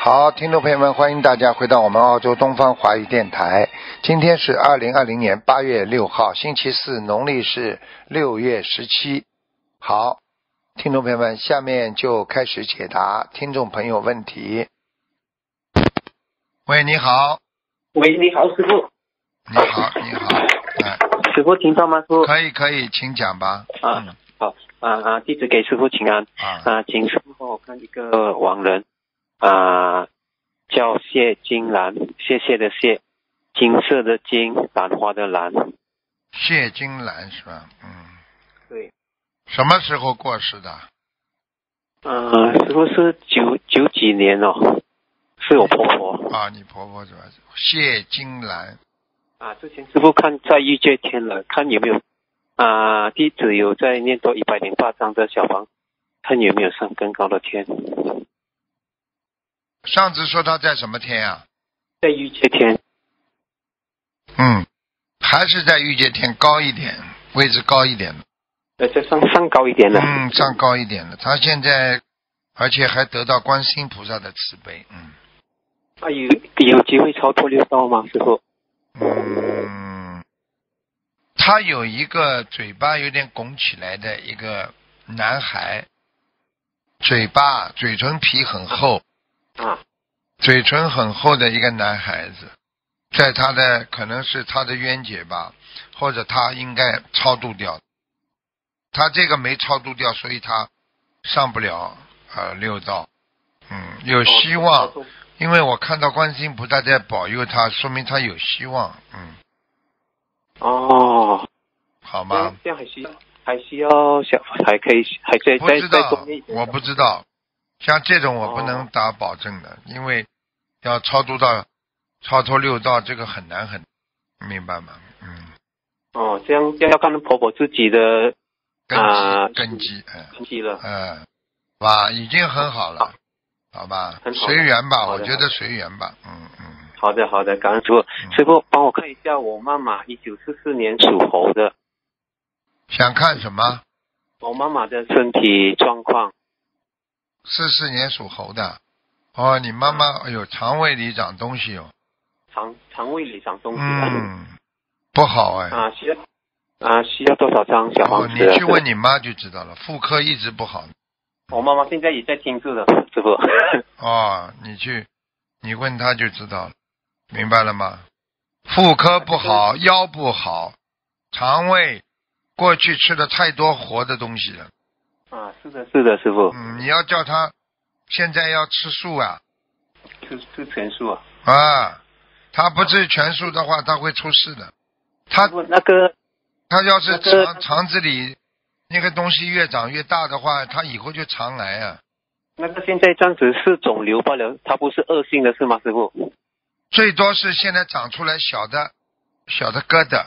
好，听众朋友们，欢迎大家回到我们澳洲东方华语电台。今天是2020年8月6号，星期四，农历是6月17。好，听众朋友们，下面就开始解答听众朋友问题。喂，你好。 喂，你好，师傅。 你好，你好。 师傅听到吗？师傅。 可以，请讲吧。 好，弟子给师傅请安。请师傅帮我看一个亡人。叫谢金兰，谢谢的谢，金色的金，兰花的兰。 谢金兰是吧？ 对。 什么时候过世的？ 师傅是九几年哦，是我婆婆。 你婆婆是吧？谢金兰。 之前师傅看在御界天了，看有没有弟子有在念多108张的小房，看有没有上更高的天。 上次说他在什么天啊？ 在御界天。 还是在御界天高一点，位置高一点的。 再上高一点了。 上高一点了。他现在，而且还得到观世音菩萨的慈悲。 有机会超脱六道吗，师傅？ 他有一个嘴巴有点拱起来的一个男孩，嘴唇皮很厚。嘴唇很厚的一个男孩子，在他的可能是他的冤结吧，或者他应该超度掉，他这个没超度掉，所以他上不了六道。有希望，因为我看到观世音菩萨在保佑他，说明他有希望。好吗？ 这样还需要还可以还在不知道，我不知道。像这种我不能打保证的，因为要超脱六道，这个很难，明白吗？ 这样要看婆婆自己的根基了。 已经很好了，好吧？随缘吧，我觉得随缘吧。 好的，感恩师傅。师傅帮我看一下我妈妈1944年属猴的。 想看什么？ 我妈妈的身体状况。 44年属猴的。你妈妈肠胃里长东西哦。 肠胃里长东西。 不好需要多少张小房子？ 你去问你妈就知道了，妇科一直不好。 我妈妈现在也在听着了，师傅。 你问她就知道了，明白了吗？妇科不好，腰不好，肠胃过去吃了太多活的东西了。 是的，师傅。 你要叫她现在要吃素啊。 吃全素她不吃全素的话，她会出事的。她要是肠子里那个东西越长越大的话，她以后就肠癌啊。 那个现在这样子是肿瘤罢了，它不是恶性的是吗，师傅？ 最多是现在长出来小的疙瘩。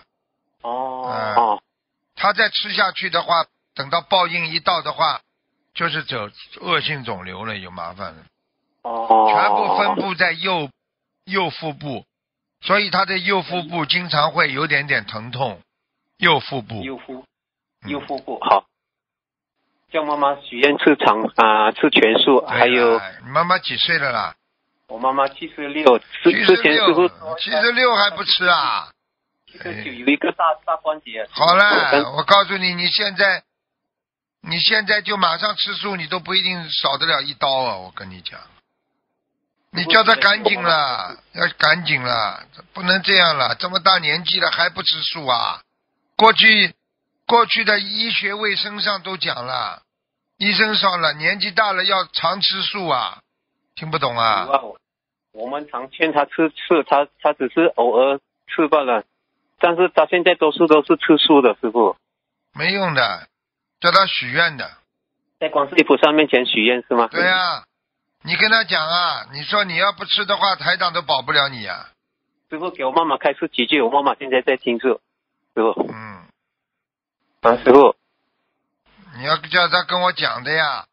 她再吃下去的话，等到报应一到的话，就是走恶性肿瘤了，有麻烦了。全部分布在右腹部，所以他的右腹部经常会有点疼痛。右腹部好。叫妈妈许愿吃全素，还有你妈妈几岁了啦？ 我妈妈76，之前师傅 76还不吃啊 ？79有一个大关节。 好了，我告诉你，你现在就马上吃素，你都不一定少得了一刀啊！我跟你讲，你叫他赶紧了，要赶紧了，不能这样了，这么大年纪了还不吃素啊？过去的医学卫生上都讲了，医生说了，年纪大了要常吃素啊，听不懂啊？ 我们常劝他吃，他只是偶尔吃罢了，但是他现在都是吃素的，师傅。 没用的，叫他许愿的， 在观世音菩萨面前许愿是吗？ 对啊，你跟他讲啊，你说你要不吃的话，台长都保不了你啊。 师傅给我妈妈开示几句，我妈妈现在在听着，师傅。师傅， 你要叫他跟我讲的呀。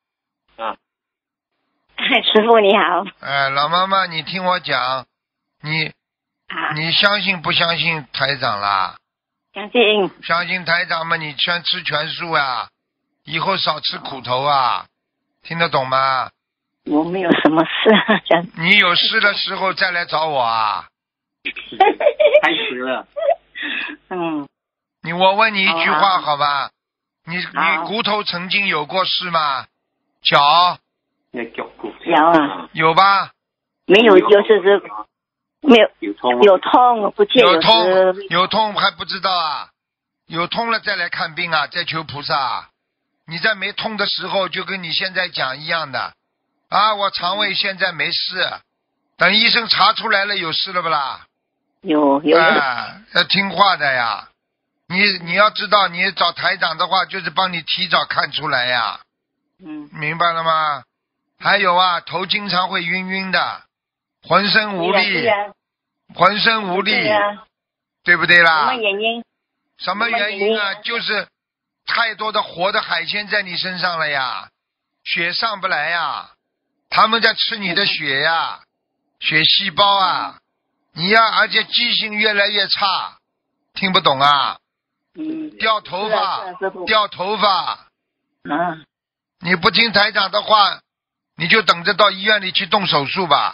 师傅你好。 老妈妈，你听我讲，你相信不相信台长啦？相信台长嘛，你吃全素啊，以后少吃苦头啊，听得懂吗？ 我没有什么事啊，这样。 你有事的时候再来找我啊。 开始了。 我问你一句话好吧？你好骨头曾经有过事吗？脚有啊， 有吧？ 没有就是没有有痛，不见有痛时有痛还不知道啊？有痛了再来看病啊，再求菩萨。你在没痛的时候就跟你现在讲一样的啊，我肠胃现在没事，等医生查出来了有事了不啦？ 有啊，要听话的呀。你要知道，你找台长的话就是帮你提早看出来呀。明白了吗？还有啊，头经常会晕晕的，浑身无力，浑身无力，对不对啦？ 什么原因？ 什么原因啊？就是太多的活的海鲜在你身上了呀，血上不来呀，他们在吃你的血呀，血细胞啊，你呀，而且记性越来越差，听不懂啊？掉头发，掉头发。你不听台长的话，你就等着到医院里去动手术吧。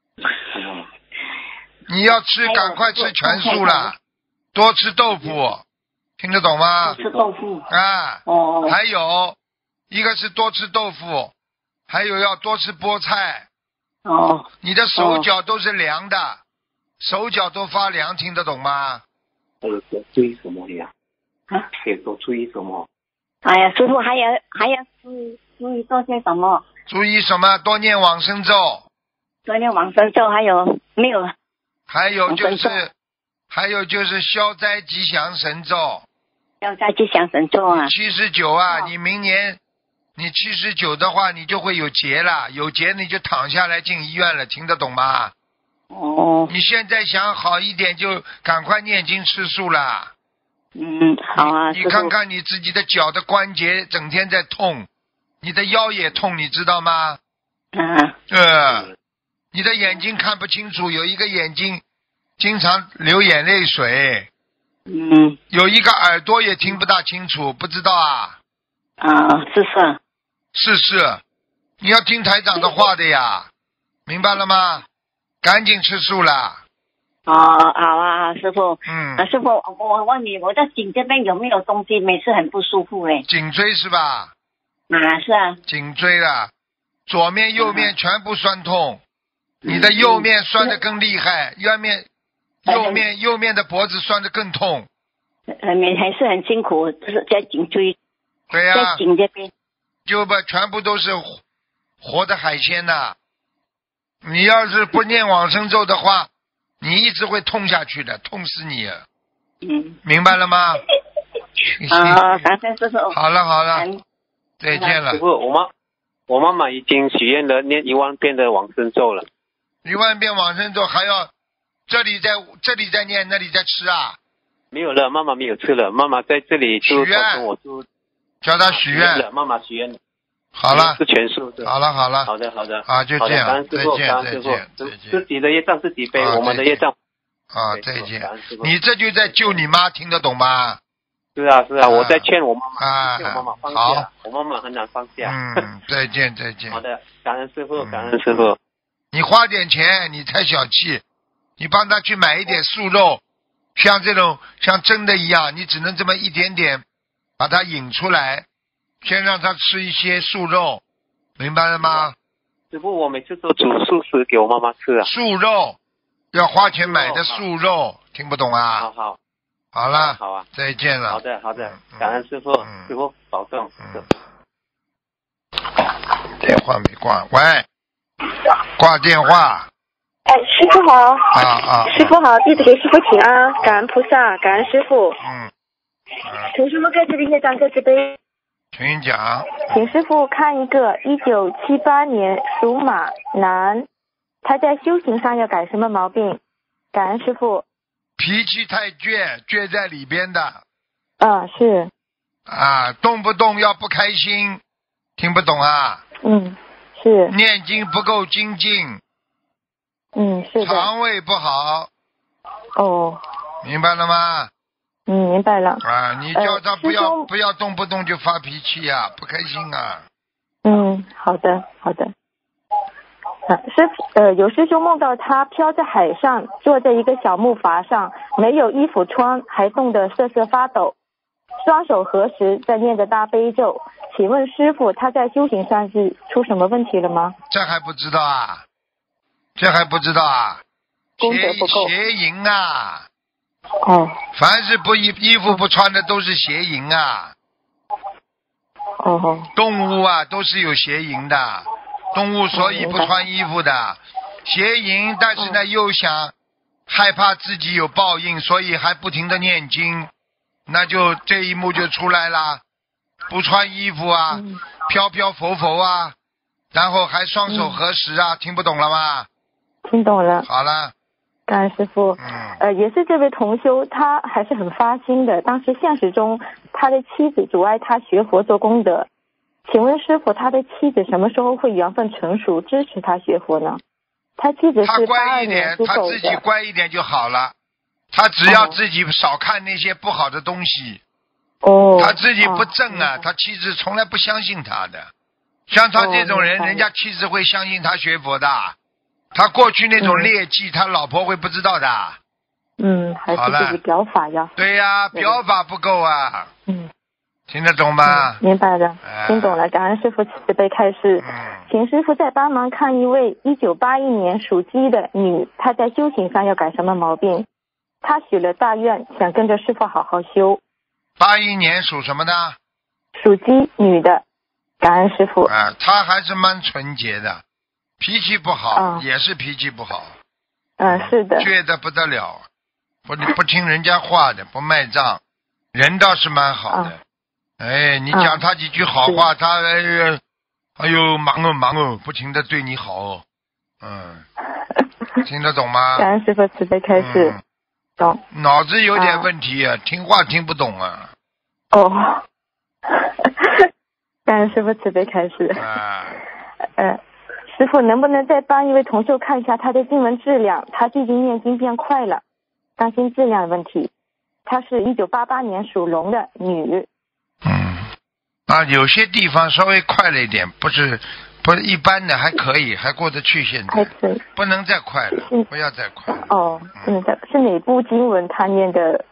你要吃，赶快吃全素了，多吃豆腐，听得懂吗？ 吃豆腐啊。还有一个是多吃豆腐，还有要多吃菠菜。你的手脚都是凉的，手脚都发凉，听得懂吗？ 注意什么呀？都注意什么？ 哎呀，师傅还要注意做些什么？ 注意什么？多念往生咒。 多念往生咒，还有没有？ 还有就是消灾吉祥神咒。 消灾吉祥神咒啊。 79啊，你明年你79的话，你就会有劫了，有劫你就躺下来进医院了，听得懂吗？你现在想好一点，就赶快念经吃素了。 好啊。 你看看你自己的脚的关节整天在痛，你的腰也痛，你知道吗？你的眼睛看不清楚，有一个眼睛经常流眼泪水。有一个耳朵也听不大清楚，不知道啊？是，你要听台长的话的呀，明白了吗？赶紧吃素了。 好啊，师傅。师傅，我问你，我的颈这边有没有东西，每次很不舒服嘞？ 颈椎是吧？ 是啊。 颈椎了，左面右面全部酸痛，你的右面酸得更厉害，右面的脖子酸得更痛。 还是很辛苦，就是在颈椎。 对呀。 在颈这边。 就把全部都是活的海鲜呐。你要是不念往生咒的话，你一直会痛下去的，痛死你。明白了吗？ 感谢师傅。 好了，再见了。 师傅，我妈妈已经许愿了，念10000遍的往生咒了。 10000遍往生咒还要这里在念，那里在吃啊？ 没有了，妈妈没有吃了，妈妈在这里就跟我住。 叫她许愿。 妈妈许愿。 好了。 是全素的。 好了。 好的。 啊，就这样。再见。 自己的业障自己背，我们的业障。 再见。你这就在救你妈，听得懂吗？ 是啊，我在劝我妈妈，劝我妈妈放下。 好。 我妈妈很难放下。 再见。 好的，感恩师傅。 你花点钱，你太小气，你帮他去买一点素肉，像这种像真的一样，你只能这么一点点把它引出来，先让他吃一些素肉，明白了吗？ 师傅，我每次都煮素食给我妈妈吃啊。 素肉要花钱买的素肉，听不懂啊？好了。 好啊， 再见了。 好的，感恩师傅，师傅保重。 电话没挂，喂，挂电话。 师傅好。师傅好，弟子给师傅请安，感恩菩萨，感恩师傅。请师傅各自的业障各自背。 请讲。 请师傅看一个1978年属马男，他在修行上要改什么毛病？感恩师傅。 脾气太倔在里边的。 是。 动不动要不开心，听不懂啊？ 是。 念经不够精进。 是的。 肠胃不好。明白了吗？ 明白了。 你叫他不要动不动就发脾气啊，不开心啊。 好的。 有师兄梦到他飘在海上，坐在一个小木筏上，没有衣服穿，还冻得瑟瑟发抖，双手合十在念着大悲咒。请问师父，他在修行上是出什么问题了吗？ 这还不知道啊？这还不知道啊？ 功德不够。 邪淫啊！ 哦。 凡是衣服不穿的都是邪淫啊！ 哦。 动物啊都是有邪淫的，动物所以不穿衣服的。邪淫，但是呢又想害怕自己有报应，所以还不停的念经，那就这一幕就出来了。不穿衣服啊，飘飘浮浮啊，然后还双手合十啊，听不懂了吗？ 听懂了。 好了。 感恩师父。也是这位同修，他还是很发心的。当时现实中，他的妻子阻碍他学佛做功德。请问师父，他的妻子什么时候会缘分成熟，支持他学佛呢？他妻子是82年属狗的。他自己乖一点就好了。他只要自己少看那些不好的东西。他自己不正啊，他妻子从来不相信他的。像他这种人，人家妻子会相信他学佛的。他过去那种劣迹，他老婆会不知道的。 还是自己表法呀。 对呀，表法不够啊。听得懂吗？ 明白了，听懂了。感恩师父慈悲开示。请师父再帮忙看一位1981年属鸡的女，她在修行上要改什么毛病？她许了大愿，想跟着师父好好修。 81年属什么的？ 属鸡女的。感恩师父。 她还是蛮纯洁的，脾气不好，也是脾气不好。 是的。 倔得不得了，不听人家话的，不卖账，人倒是蛮好的。你讲他几句好话，他哎呦忙哦，不停的对你好哦。听得懂吗？ 感恩师父慈悲开示。懂。 脑子有点问题啊，听话听不懂啊。 感恩师父慈悲开示。师父能不能再帮一位同修看一下他的经文质量？他最近念经变快了，担心质量的问题。他是1988年属龙的女。 有些地方稍微快了一点，不是一般的，还可以，还过得去。现在不能再快了，不要再快了。 不能再。是哪部经文他念的？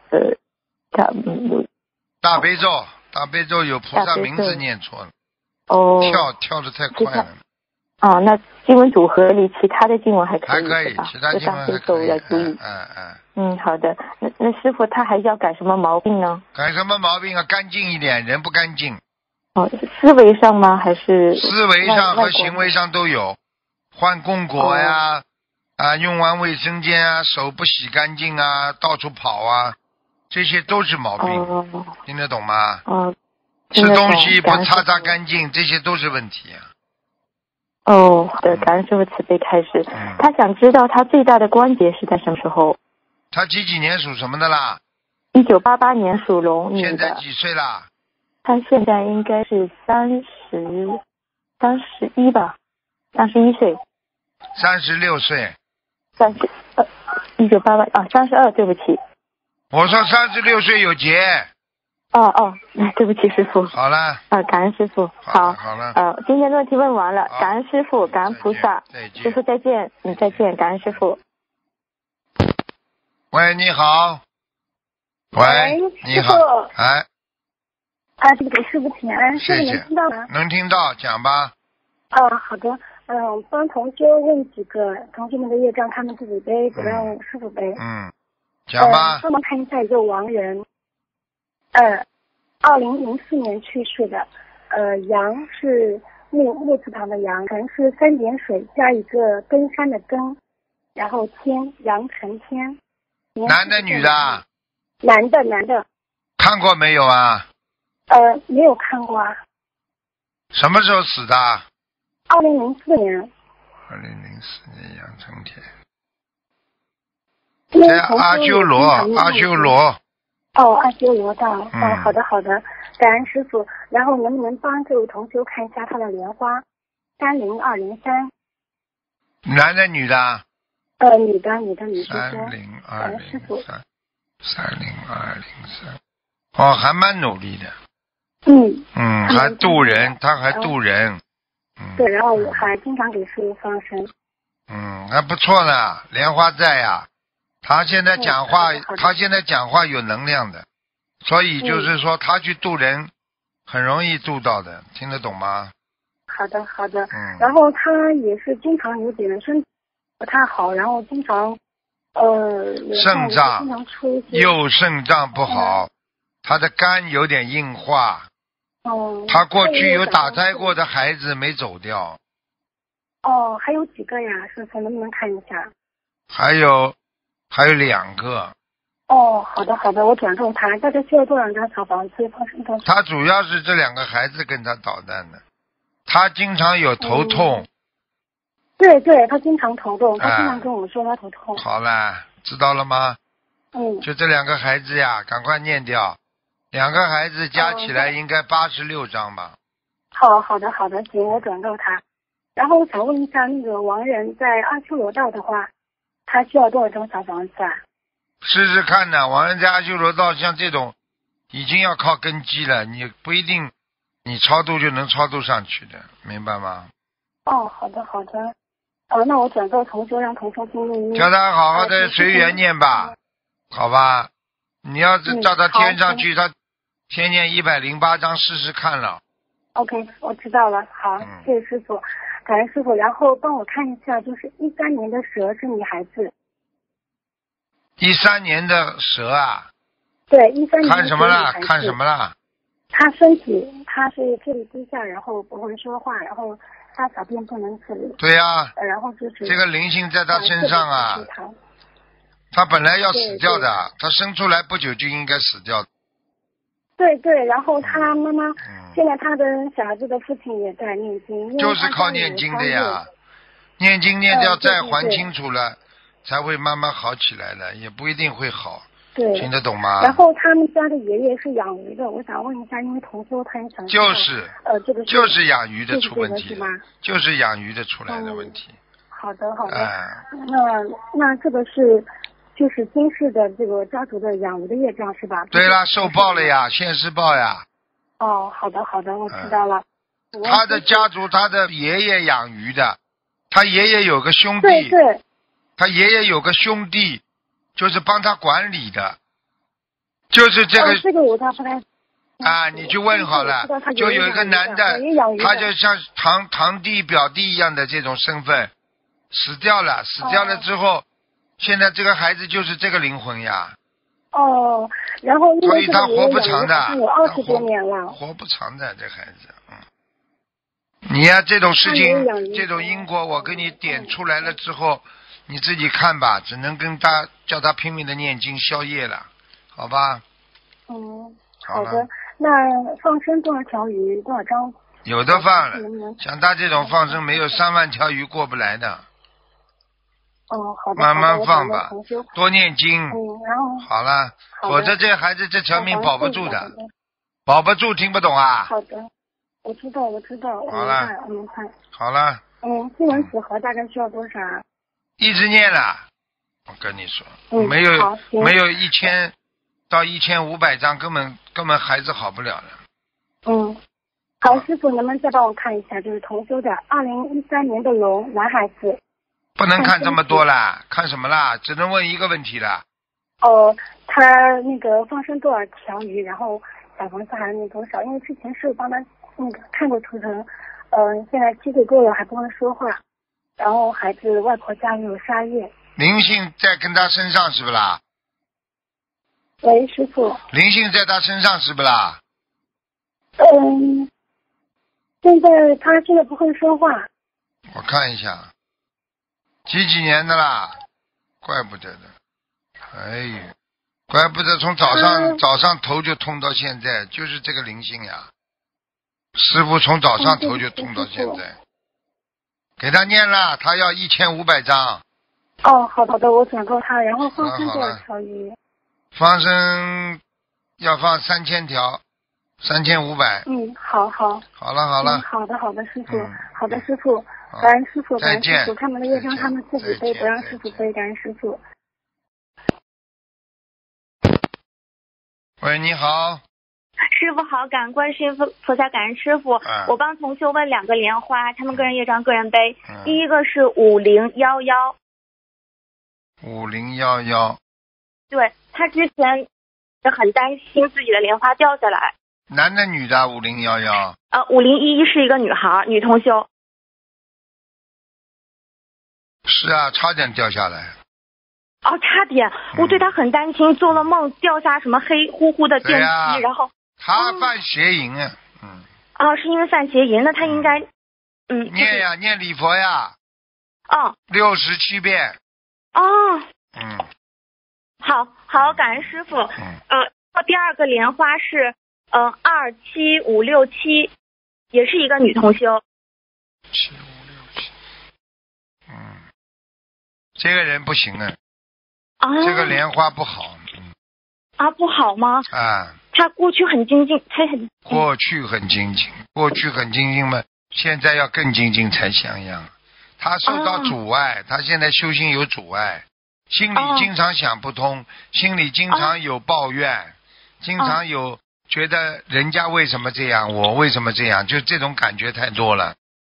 大悲咒有菩萨名字念错了。跳得太快了。 那经文组合里其他的经文还可以。 还可以，其他经文还可以。 要注意。好的。那师父他还要改什么毛病呢？ 改什么毛病啊？干净一点，人不干净。 思维上吗？还是思维上和行为上都有，换供果呀，用完卫生间啊，手不洗干净啊，到处跑啊，这些都是毛病。听得懂吗？吃东西不擦干净，这些都是问题啊。 好的，感恩师父慈悲开示。他想知道他最大的关节是在什么时候？ 他几年属什么的啦 ？1988年属龙女的。 现在几岁啦？ 他现在应该是31吧，31岁。 36岁。 198832，对不起。 我说36岁有劫。 对不起师父。 好了。 感恩师父。好了。 今天的问题问完了，感恩师父，感恩菩萨。师父再见。再见，感恩师父。 喂，你好。喂，你好。 这个给师父请安，师父能听到吗？ 能听到，讲吧。 好的。帮同修问几个同学们的业障，他们自己背，不让师父背。 讲吧。 帮忙看一下一个亡人，2004年去世的，杨是木字旁的杨，晨是3点水加一个登山的登，然后天，杨晨天。 男的女的？ 男的。 看过没有啊？ 没有看过啊。 什么时候死的 ？2004年。 2004年杨成天。在阿修罗。 阿修罗道。好的。感恩师父。然后能不能帮这位同修看一下他的莲花？30203。 男的女的？ 女的。 30203。还蛮努力的。还渡人，他还渡人。 对，然后还经常给师父放生。 还不错呢，莲花在呀。他现在讲话，他现在讲话有能量的，所以就是说他去渡人很容易渡到的，听得懂吗？ 好的。然后他也是经常有点身体不太好，然后经常肾脏经常出一些右肾脏不好，他的肝有点硬化。他过去有打胎过的孩子没走掉。 还有几个呀？师傅能不能看一下？ 还有2个。 好的，我转送他。大概需要多少张小房子？ 他主要是这2个孩子跟他捣蛋的，他经常有头痛。 对，他经常头痛，他经常跟我们说他头痛。 好了，知道了吗？就这2个孩子呀，赶快念掉。2个孩子加起来应该86张吧。 好的，行，我转告他。然后我想问一下，那个亡人在阿修罗道的话，他需要多少张小房子啊？ 试试看呢，亡人在阿修罗道像这种已经要靠根基了，你不一定你超度就能超度上去的，明白吗？ 好的。那我转告同修，让同修听录音。 叫他好好的随缘念吧，好吧？你要是叫他添上去，他天念108章试试看了。 OK， 我知道了。好，谢谢师傅，感恩师傅。然后帮我看一下，就是13年的蛇是女孩子。 13年的蛇啊？ 对，13年的蛇。 看什么了？ 她身体，她是智力低下，然后不会说话，然后她小便不能自理。 对呀。 然后就是这个灵性在她身上啊。她本来要死掉的，她生出来不久就应该死掉的。 对，然后他妈妈，现在他的小孩子的父亲也在念经， 就是靠念经的呀，念经念掉再还清楚了，才会慢慢好起来的，也不一定会好。 对， 听得懂吗？ 然后他们家的爷爷是养鱼的，我想问一下，因为同修他也想就是养鱼的出问题，就是养鱼的出来的问题。 好的，那这个是。就是今世的这个家族的养鱼的业障是吧？ 对了，受报了呀，现世报呀。 好的，我知道了。 他的家族，他的爷爷养鱼的，他爷爷有个兄弟。 对。 他爷爷有个兄弟，就是帮他管理的，就是这个。 这个我倒不太。 你去问好了，就有一个男的，他就像堂弟表弟一样的这种身份，死掉了之后。现在这个孩子就是这个灵魂呀。 然后所以他活不长的， 有20多年了， 活不长的这孩子。你呀，这种事情，这种因果，我给你点出来了之后，你自己看吧，只能叫他拼命的念经消业了，好吧？ 好的。那放生多少条鱼，多少张？ 有的放了，像他这种放生没有3万条鱼过不来的。 好的， 慢慢放吧，多念经。 然后好了，否则这孩子这条命保不住的，保不住，听不懂啊？ 好的，我知道， 好了， 我明白。 好了。 经文纸盒大概需要多少？ 一直念了，我跟你说，没有1000到1500张，根本孩子好不了了。 好，师傅，能不能再帮我看一下，就是同修的2013年的龙男孩子。 不能看这么多啦，看什么啦？只能问一个问题了。 他那个放生多少条鱼，然后小房子还那多少？因为之前是帮他那个看过图腾，现在7岁多了还不会说话，然后孩子外婆家里有沙业。 灵性在跟他身上是不啦？ 喂，师傅。 灵性在他身上是不啦？ 他现在不会说话。 我看一下。几年的啦，怪不得的，怪不得从早上头就痛到现在，就是这个灵性呀。师父从早上头就痛到现在，给他念了，他要1500张。 好的，我转告他，然后放生多少条鱼？ 放生要放3000条，3500。 好。 好了。 好的，师傅。好的，师傅。感恩师傅，感恩师傅，他们的业障他们自己背，不让师傅背，感恩师傅。 喂，你好。 师傅好，感恩观世音菩萨，感恩师傅。我帮同修问2个莲花，他们个人业障个人背。第一个是5011。 5011。 对，他之前很担心自己的莲花掉下来。 男的女的？5011。 5011是一个女孩，女同修。 是啊，差点掉下来。 差点，我对他很担心，做了梦掉下什么黑乎乎的电梯，然后他犯邪淫啊。 是因为犯邪淫，那他应该念呀，念礼佛呀。67遍。 好，感恩师傅。第2个莲花是27567，也是一个女同修。 7567。这个人不行啊。这个莲花不好。 不好吗？他过去很精进， 过去很精进嘛，现在要更精进才像样。他受到阻碍，他现在修行有阻碍，心里经常想不通，心里经常有抱怨，经常有觉得人家为什么这样，我为什么这样，就这种感觉太多了。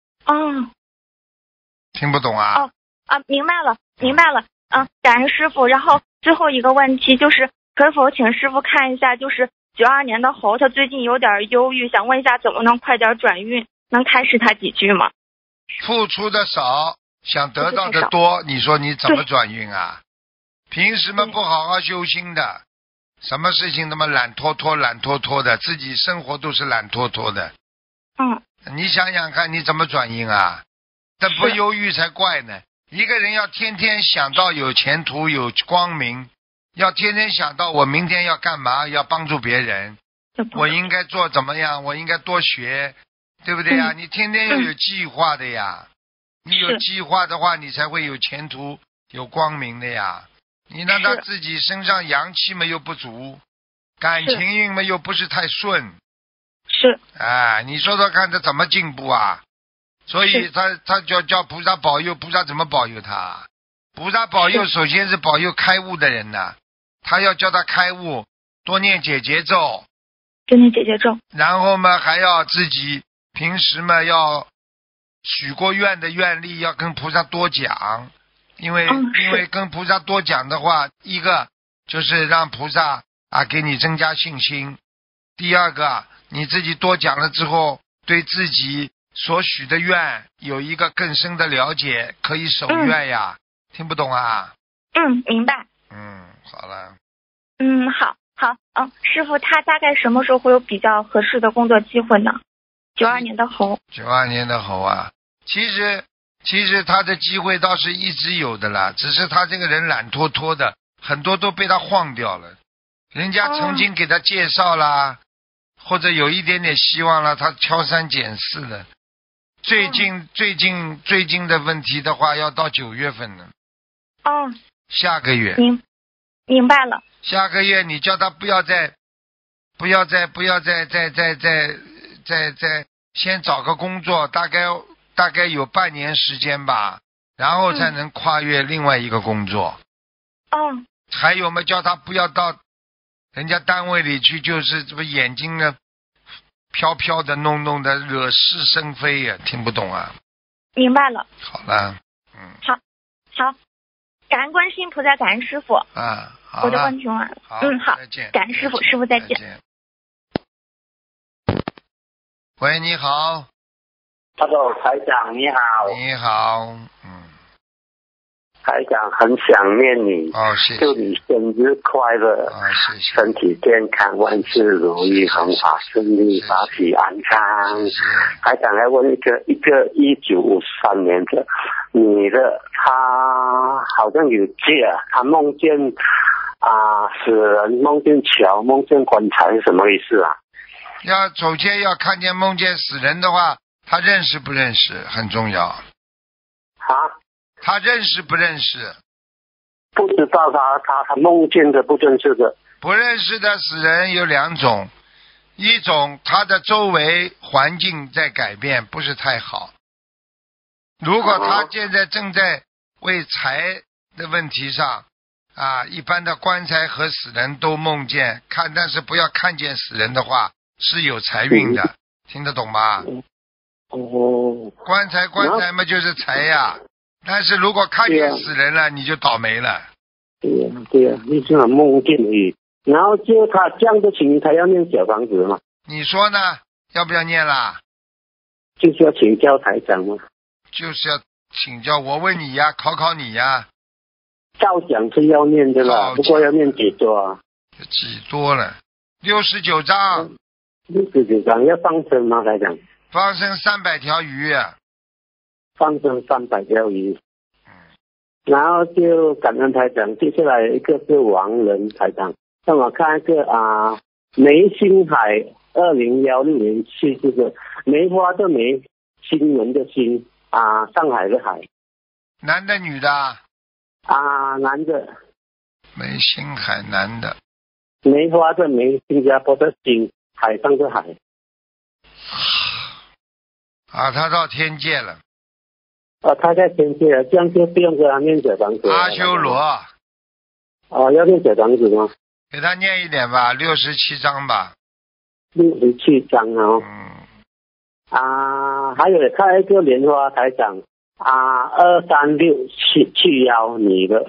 听不懂啊？ 明白了。感恩师傅。然后最后一个问题就是，可否请师傅看一下，就是92年的猴，他最近有点忧郁，想问一下怎么能快点转运，能开示他几句吗？ 付出的少，想得到的多，你说你怎么转运啊？平时嘛不好好修心的，什么事情那么懒拖拖的，自己生活都是懒拖拖的。你想想看，你怎么转运啊？这不忧郁才怪呢。一个人要天天想到有前途有光明，要天天想到我明天要干嘛，要帮助别人，我应该做怎么样，我应该多学，对不对呀？你天天要有计划的呀。你有计划的话，你才会有前途有光明的呀。你让他自己身上阳气嘛又不足，感情运嘛又不是太顺，你说说看他怎么进步啊？所以他叫菩萨保佑，菩萨怎么保佑他？菩萨保佑首先是保佑开悟的人呢，他要叫他开悟，多念解结咒，然后嘛还要自己平时嘛要许过愿的愿力要跟菩萨多讲，因为跟菩萨多讲的话，一个就是让菩萨给你增加信心，第二个你自己多讲了之后，对自己所许的愿有一个更深的了解，可以守愿呀。听不懂啊？ 明白。 好了。 好。师傅，他大概什么时候会有比较合适的工作机会呢？92年的猴。92 年的猴啊，其实他的机会倒是一直有的啦，只是他这个人懒拖拖的，很多都被他晃掉了。人家曾经给他介绍啦，或者有一点点希望了，他挑三拣四的。最近的问题的话，要到9月份了。下个月。 明白了。 下个月你叫他不要再先找个工作，大概有半年时间吧，然后才能跨越另外一个工作。还有嘛，叫他不要到人家单位里去，就是这个眼睛呢飘飘的弄的惹是生非呀，听不懂啊？ 明白了。 好了。 好，感恩观世音菩萨，感恩师傅。 好， 我的问题完了。好， 再见。 感恩师傅，师傅再见。 喂，你好。 Hello， 台长你好。 你好。 台长很想念你。 谢谢。 祝你生日快乐。 谢谢。 身体健康，万事如意，恒法顺利，法体安康。 谢谢。 台长来问一个1953年的女的，她好像有戒，她梦见死人，梦见桥，梦见棺材，是什么意思啊？ 首先要看见梦见死人的话，他认识不认识很重要。他认识不认识？ 不知道，他梦见的不认识的。 不认识的死人有2种，一种他的周围环境在改变，不是太好。如果他现在正在为财的问题上一般的棺材和死人都梦见看，但是不要看见死人的话， 是有财运的，听得懂吗？ 哦， 棺材嘛就是财呀，但是如果看见死人了，你就倒霉了。 对呀，你是很梦见而已。然后就他这样的情形，他要念小房子嘛？ 你说呢？要不要念啦？ 就是要请教台长嘛？ 就是要请教，我问你呀，考你呀。 照讲是要念的啦，不过要念几多啊？ 几多了？69章。 69章要放生吗？台长？ 放生300条鱼。 放生300条鱼。然后就感恩台长，接下来一个是亡人台长，让我看一个梅星海2016年去世的，梅花的梅，新闻的新上海的海。 男的女的？ 男的。 梅星海男的。 梅花的梅，新加坡的新，海上的海。 他到天界了。 他在天界了，这样就不用给他念小房子。 阿修罗。 要念小房子吗？ 给他念一点吧，67章吧。 67章哦。还有看一个莲花台长23671女的。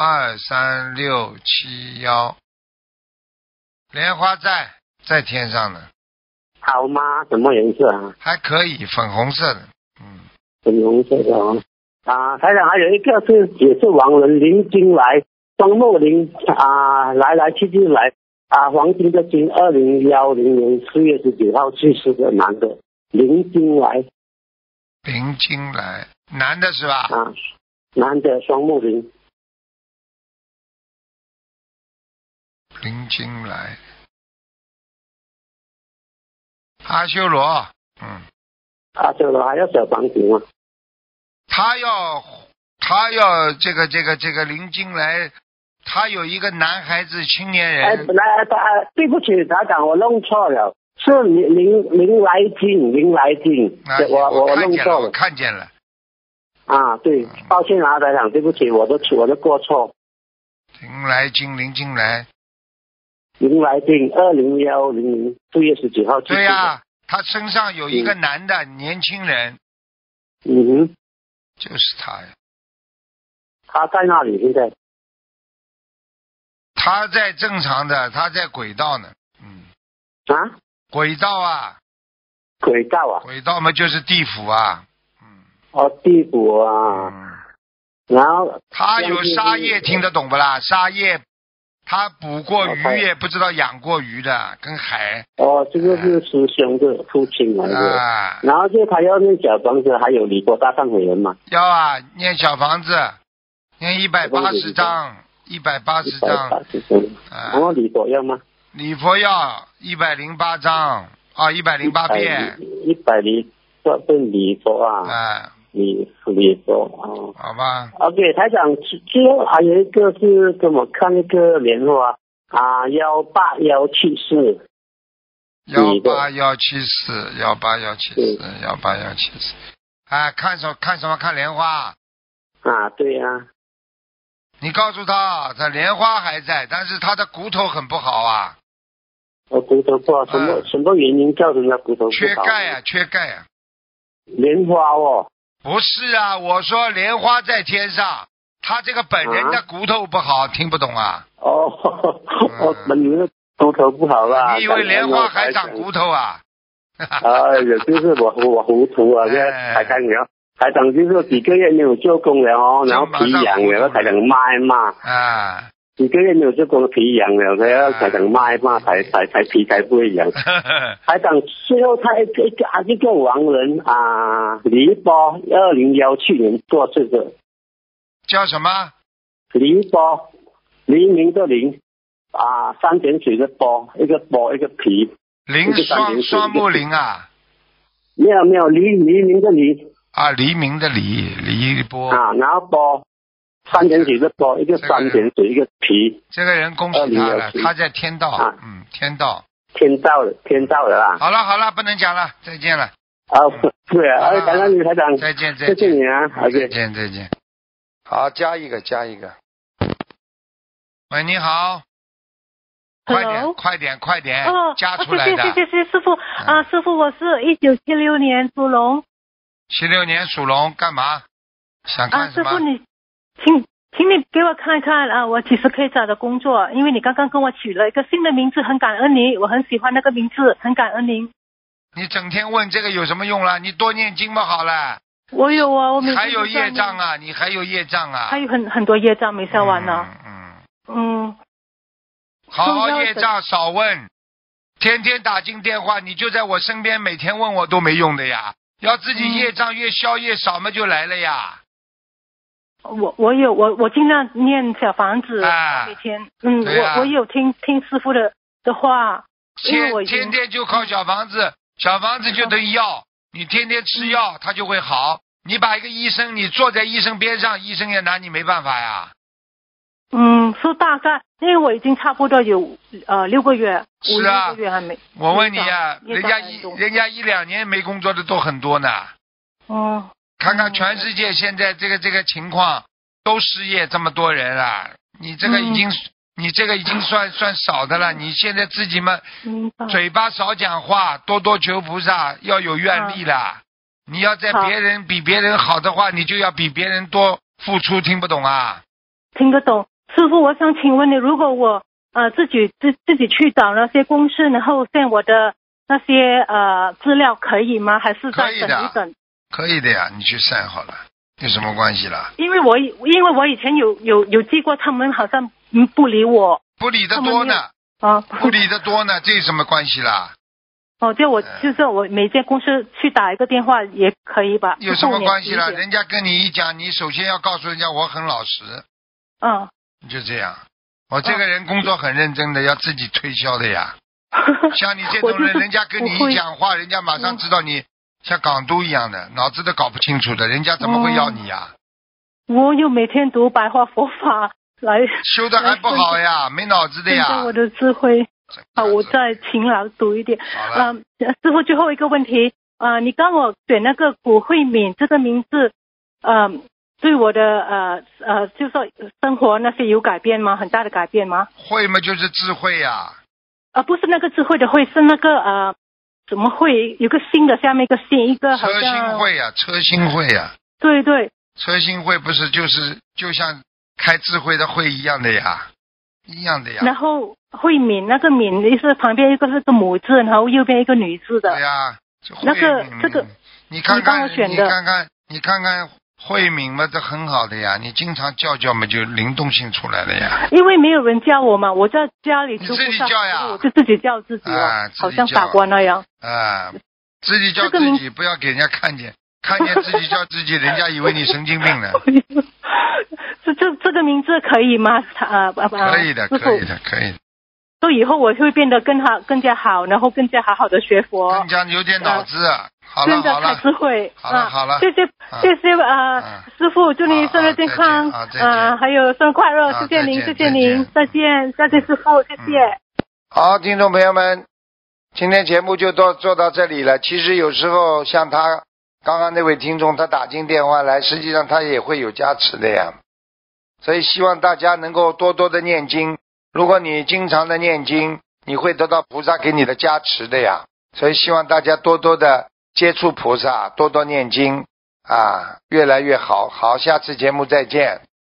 23671，莲花在天上呢。 好吗？什么颜色啊？ 还可以，粉红色的。 粉红色的哦。台长还有一个是也是亡人林金来，双木林来去来黄金的金，2010年4月19号去世的男的林金来。 林金来，男的是吧？ 男的，双木林。 林金来。阿修罗。 阿修罗还要小房子吗？ 他要这个林金来，他有一个男孩子青年人。 对不起，台长，我弄错了，是林来金，我弄错了， 我看见了。 对，抱歉台长，对不起，我的过错。 林来金 2010年4月19号去世的。 对呀，他身上有一个男的年轻人。就是他呀。 他在那里现在？ 他在正常的，他在轨道呢。轨道啊。 轨道啊？ 轨道嘛，就是地府啊。 地府啊。然后他有杀业，听得懂不啦？杀业，他捕过鱼，也不知道养过鱼的，跟海。 这个是师兄的父亲来的。然后就他要念小房子，还有礼佛大忏悔文嘛？ 要念小房子，念180章，180章。 然后礼佛要吗？ 礼佛要108章，108遍。 108遍礼佛啊。礼佛好吧。 OK， 台长，最后还有一个是跟我看一个莲花18174。 18174。看什么？看莲花。 对呀。 你告诉他莲花还在，但是他的骨头很不好啊。 骨头不好，什么原因造成他骨头不好？缺钙啊。 莲花哦。 不是啊，我说莲花在天上，他这个本人的骨头不好，听不懂啊？ 本人的骨头不好啦。 你以为莲花还长骨头啊？ 也就是我糊涂啊！台长就是几个月没有做工了然后皮痒了，台长骂嘛。几个月没有做工，皮痒了，他要台长骂才皮才不会痒。台长最后他一个亡人黎波2017年做这个。 叫什么？ 黎波，黎明的黎三点水的波，一个皮。 林双木林啊？ 没有黎明的黎。 黎明的黎波。 然后波。3点水的波，一个3点水，一个皮。 这个人恭喜他了，他在天道。天道了啦。 好了，不能讲了，再见了。 对啊，感恩你台长。 再见谢谢你啊。 再见。好，加一个。喂，你好。 快点，加出来的。谢谢师傅啊，师傅，我是1976年属龙。 76年属龙，干嘛？想看什么？ 师傅你，请你给我看看啊，我几时可以找到工作？因为你刚刚跟我取了一个新的名字，很感恩你，我很喜欢那个名字，很感恩您。 你整天问这个有什么用啦？你多念经嘛好了。 我有啊，我还有业障啊，你还有业障啊。 还有很多业障没消完呢。 好好业障少问，天天打进电话，你就在我身边，每天问我都没用的呀。要自己业障越消越少嘛，就来了呀。 我尽量念小房子，每天我有听师傅的话， 天天就靠小房子，小房子就等药，你天天吃药，它就会好。你把一个医生，你坐在医生边上，医生也拿你没办法呀。 说大概，因为我已经差不多有6个月， 是啊， 5、6个月还没。 我问你啊，人家1-2年没工作的都很多呢。看看全世界现在这个情况，都失业这么多人了，你这个已经算少的了。你现在自己嘛，嘴巴少讲话，多求菩萨，要有愿力了。你要在比别人好的话，你就要比别人多付出，听不懂啊？ 听得懂。师傅，我想请问你，如果我自己去找那些公司，然后send我的那些资料可以吗？还是再等一等？ 可以的呀，你去send好了，有什么关系啦？ 因为我以前有寄过，他们好像不理我。 不理得多呢。不理得多呢，这有什么关系啦？ 就是我每间公司去打一个电话也可以吧？ 有什么关系啦？人家跟你一讲，你首先要告诉人家我很老实。就这样，我这个人工作很认真的，要自己推销的呀。像你这种人，人家跟你一讲话，人家马上知道你像港督一样的，脑子都搞不清楚的，人家怎么会要你呀？ 我又每天读白话佛法来修的还不好呀，没脑子的呀。 我的智慧我再勤劳读一点。 好了， 师傅最后一个问题你刚我选那个古慧敏这个名字对我的就说生活那些有改变吗？很大的改变吗？ 慧嘛就是智慧呀。 不是那个智慧的慧，是那个怎么会有个心的下面一个心，一个好像车心慧呀，车心慧呀。 对对， 车心慧不是就像开智慧的慧一样的呀，一样的呀。 然后慧敏那个敏是旁边一个是个母字，然后右边一个女字的。 对呀， 那个这个你看看你看看慧敏嘛，这很好的呀，你经常叫嘛，就灵动性出来了呀。 因为没有人教我嘛，我在家里你自己叫呀， 我就自己叫自己好像法官那样。 自己叫自己，不要给人家看见自己叫自己，人家以为你神经病呢。 这个名字可以吗？ 可以的。 所以以后我会变得更加好，然后更加好好的学佛， 更加有点脑子。好了， 开智慧。 好了， 谢谢师傅，祝你生日健康还有生日快乐，谢谢您，再见师傅，谢谢。 好，听众朋友们，今天节目就做到这里了。其实有时候像他刚刚那位听众，他打进电话来，实际上他也会有加持的呀。所以希望大家能够多多的念经，如果你经常的念经，你会得到菩萨给你的加持的呀。所以希望大家多多的接触菩萨，多多念经越来越好。好，下次节目再见。